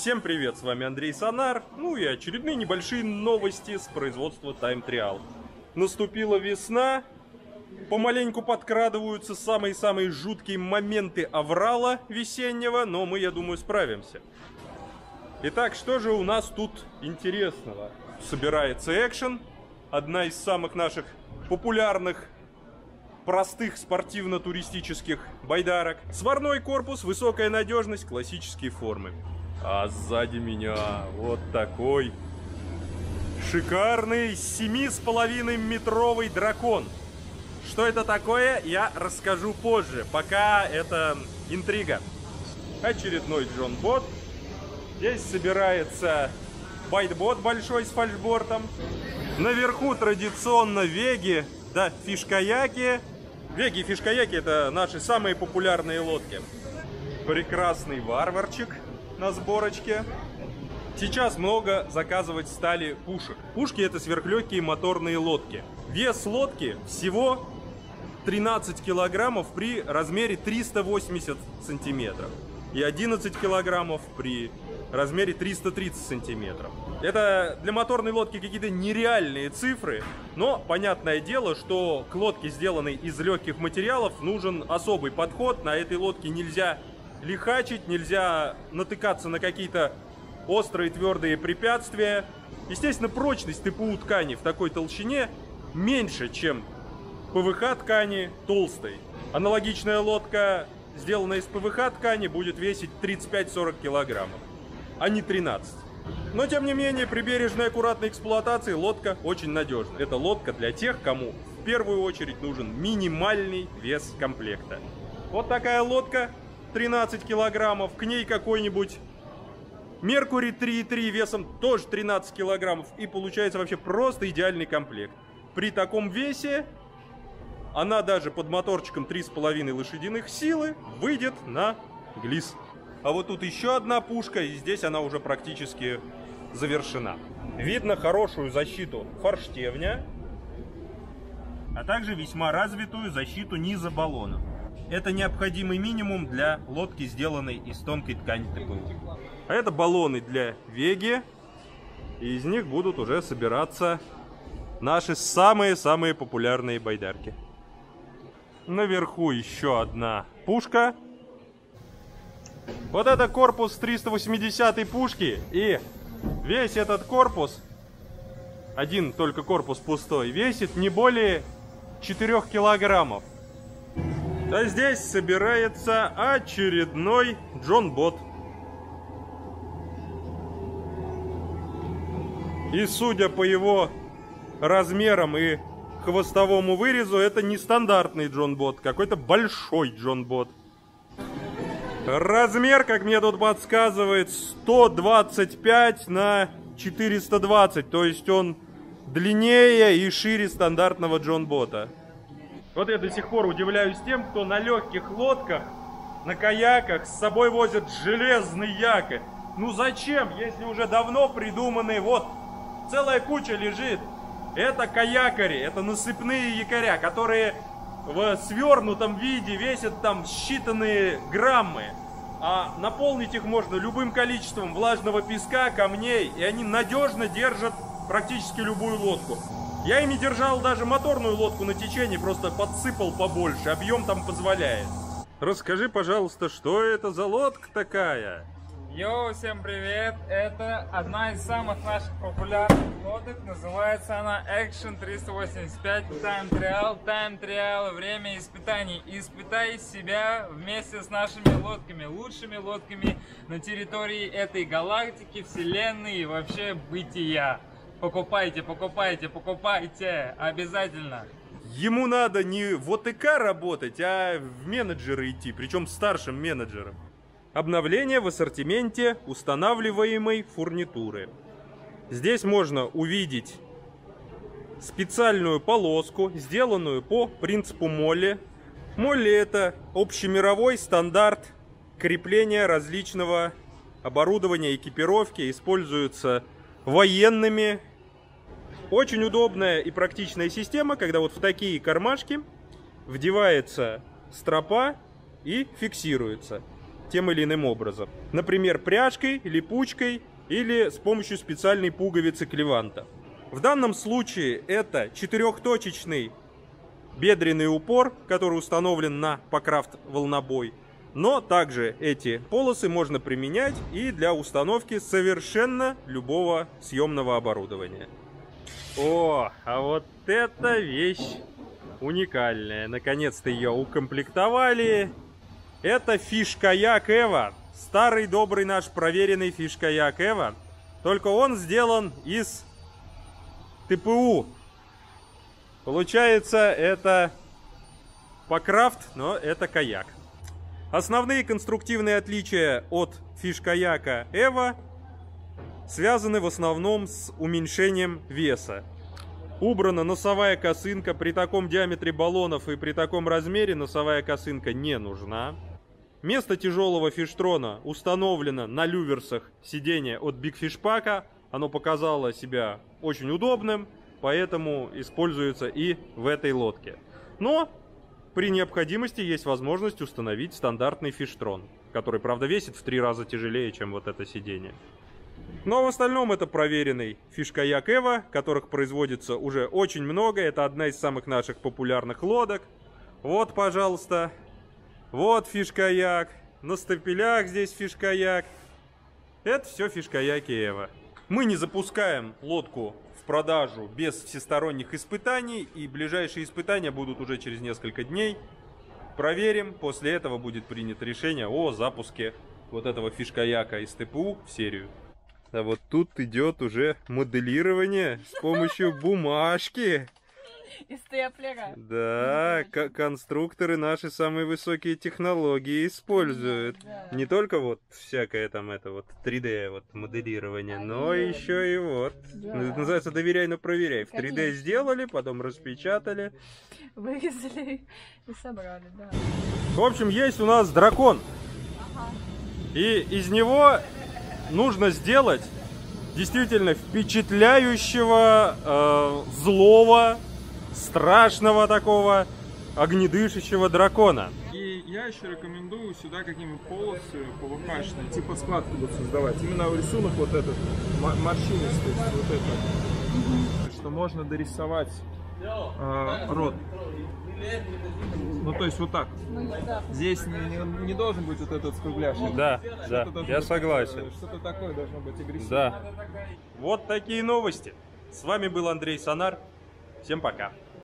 Всем привет, с вами Андрей Сонар, ну и очередные небольшие новости с производства Time Trial. Наступила весна, помаленьку подкрадываются самые-самые жуткие моменты аврала весеннего, но мы, я думаю, справимся. Итак, что же у нас тут интересного? Собирается экшен, одна из самых наших популярных простых спортивно-туристических байдарок. Сварной корпус, высокая надежность, классические формы. А сзади меня вот такой шикарный 7,5-метровый дракон. Что это такое, я расскажу позже, пока это интрига. Очередной Джон-бот. Здесь собирается байтбот большой с фальшбортом. Наверху традиционно веги, да, фишкаяки. Веги и фишкаяки — это наши самые популярные лодки. Прекрасный варварчик на сборочке. Сейчас много заказывать стали пушек. Пушки — это сверхлегкие моторные лодки. Вес лодки всего 13 килограммов при размере 380 сантиметров. И 11 килограммов при размере 330 сантиметров. Это для моторной лодки какие-то нереальные цифры, но понятное дело, что к лодке, сделанной из легких материалов, нужен особый подход. На этой лодке нельзя лихачить, нельзя натыкаться на какие-то острые твердые препятствия. Естественно, прочность ТПУ ткани в такой толщине меньше, чем ПВХ ткани толстой. Аналогичная лодка, сделанная из ПВХ ткани, будет весить 35-40 килограммов, а не 13. Но, тем не менее, при бережной аккуратной эксплуатации лодка очень надежна. Это лодка для тех, кому в первую очередь нужен минимальный вес комплекта. Вот такая лодка, 13 килограммов, к ней какой-нибудь Меркурий 3.3 весом тоже 13 килограммов, и получается вообще просто идеальный комплект. При таком весе она даже под моторчиком 3,5 лошадиных силы выйдет на глис. А вот тут еще одна пушка, и здесь она уже практически завершена. Видно хорошую защиту форштевня, а также весьма развитую защиту низа баллона. Это необходимый минимум для лодки, сделанной из тонкой ткани ТПУ. А это баллоны для Веги, и из них будут уже собираться наши самые-самые популярные байдарки. Наверху еще одна пушка. Вот это корпус 380-й пушки, и весь этот корпус, один только корпус пустой, весит не более 4 килограммов. А здесь собирается очередной Джон-бот. И судя по его размерам и хвостовому вырезу, это не стандартный Джон-бот, какой-то большой Джон-бот. Размер, как мне тут подсказывает, 125 на 420, то есть он длиннее и шире стандартного Джон-бота. Вот я до сих пор удивляюсь тем, кто на легких лодках, на каяках с собой возит железный якорь. Ну зачем, если уже давно придуманы, вот целая куча лежит. Это каякари, это насыпные якоря, которые в свернутом виде весят там считанные граммы. А наполнить их можно любым количеством влажного песка, камней, и они надежно держат практически любую лодку. Я ими держал даже моторную лодку на течении, просто подсыпал побольше, объем там позволяет. Расскажи, пожалуйста, что это за лодка такая? Йоу, всем привет! Это одна из самых наших популярных лодок, называется она Action 385 Time Trial. Time Trial — время испытаний. Испытай себя вместе с нашими лодками, лучшими лодками на территории этой галактики, вселенной и вообще бытия. Покупайте, покупайте, покупайте! Обязательно! Ему надо не в ОТК работать, а в менеджеры идти, причем старшим менеджером. Обновление в ассортименте устанавливаемой фурнитуры. Здесь можно увидеть специальную полоску, сделанную по принципу молли. Молли — это общемировой стандарт крепления различного оборудования, экипировки, используется военными. Очень удобная и практичная система, когда вот в такие кармашки вдевается стропа и фиксируется. тем или иным образом. Например, пряжкой, липучкой или с помощью специальной пуговицы клеванта. В данном случае это 4-точечный бедренный упор, который установлен на Packraft волнобой. Но также эти полосы можно применять и для установки совершенно любого съемного оборудования. О, а вот эта вещь уникальная. Наконец-то ее укомплектовали. Это фиш-каяк Эва. Старый добрый наш проверенный фиш-каяк Эва. Только он сделан из ТПУ. Получается, это Packraft, но это каяк. Основные конструктивные отличия от фиш-каяка Эва связаны в основном с уменьшением веса. Убрана носовая косынка. При таком диаметре баллонов и при таком размере носовая косынка не нужна. Место тяжелого фиштрона установлено на люверсах сидения от Big Fish Pack. Оно показало себя очень удобным, поэтому используется и в этой лодке. Но при необходимости есть возможность установить стандартный фиштрон, который, правда, весит в 3 раза тяжелее, чем вот это сиденье. Но в остальном это проверенный фиш-каяк Эва, которых производится уже очень много. Это одна из самых наших популярных лодок. Вот, пожалуйста, вот фиш-каяк. На стапелях здесь фиш-каяк. Это все фиш-каяки Эва. Мы не запускаем лодку в продажу без всесторонних испытаний, и ближайшие испытания будут уже через несколько дней. Проверим, после этого будет принято решение о запуске вот этого фиш-каяка из ТПУ в серию. А вот тут идет уже моделирование с помощью бумажки. Из степлера. Да, конструкторы наши самые высокие технологии используют. Да. Не только вот всякое там это вот 3D вот моделирование, но еще и вот. Да. Называется «Доверяй, но проверяй». В 3D Конечно. сделали, потом распечатали. Вырезали и собрали, да. В общем, есть у нас дракон. И из него нужно сделать действительно впечатляющего, злого, страшного такого огнедышащего дракона. И я еще рекомендую сюда какие-нибудь полосы ПВХ-шные, типа складки будут создавать. Именно рисунок вот этот, морщинистый, вот это. Что можно дорисовать рот. Ну, то есть вот так. Здесь не должен быть вот этот скругляшек. Да, да, я согласен. Что-то такое должно быть агрессивное. Да. Вот такие новости. С вами был Андрей Сонар. Всем пока.